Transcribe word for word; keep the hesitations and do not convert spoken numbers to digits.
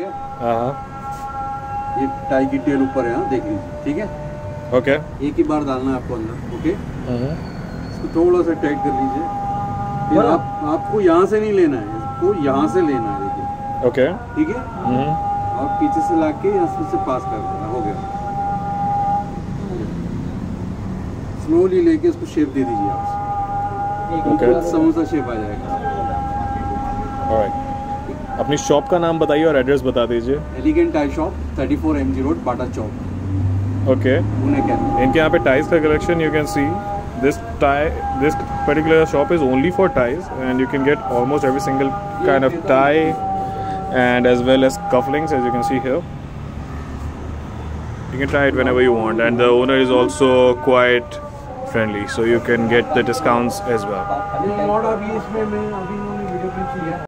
हाँ, ये टाई की टेल ऊपर है, देख लीजिए, ठीक है। ओके, एक ही बार डालना है आपको अंदर, ओके। इसको थोड़ा सा टाइट कर लीजिए। फिर आप आपको यहाँ से नहीं लेना है, इसको यहाँ से लेना है, देखिए, ओके, ठीक है। और पीछे से लाके यहाँ से पास कर देना, हो गया। स्लोली लेके इसको शेप दे दीजिए आप, ओके, समोसा शेप आ जाएगा। ऑलराइट, अपनी शॉप का नाम बताइए और एड्रेस बता दीजिए। Elegant tie shop, thirty four M G road, Bata Chowk, okay. Pune के। इनके यहाँ पे टाइज का collection you can see this tie this particular shop is only for ties and you can get almost every single kind of tie and as well as cufflinks, as you can see here. You can try it whenever you want, and the owner is also quite friendly, so you can get the discounts as well.